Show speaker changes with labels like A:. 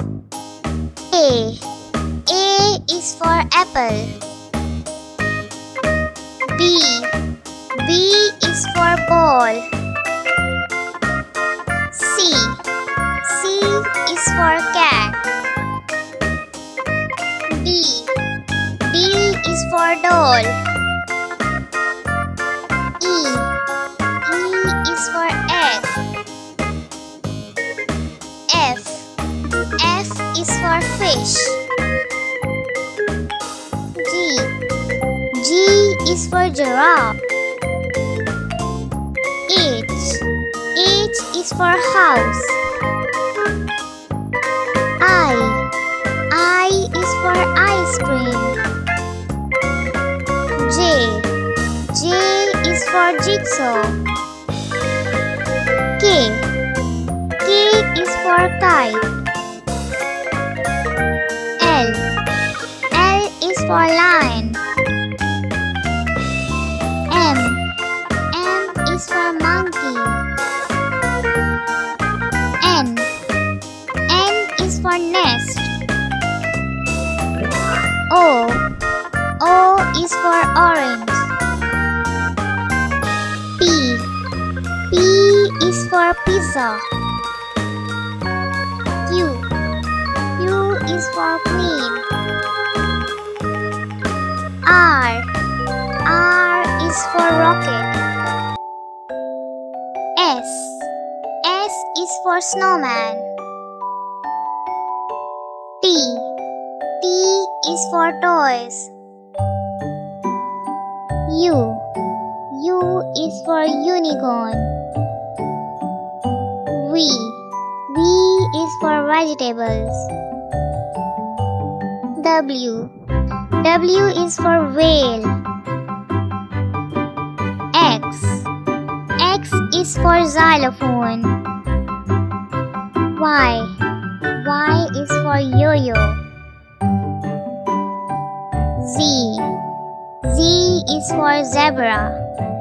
A: A. A is for apple. B. B is for ball. C. C is for cat. D. D is for doll. E. E is for egg. F. F is for fish. G. G is for giraffe. H. H is for house. I is for ice cream. J. J is for jigsaw. K. K is for kite. L. L is for lion. M. M is for monkey. N. N is for nest. O. O is for orange. P. P is for pizza. Q. Q is for queen. R. R is for rocket. S. S is for snowman. T. T is for toys. U. U is for unicorn. V. V is for vegetables. W. W is for whale. X. X is for xylophone. Y. Y is for yoyo. Z. Z is for zebra.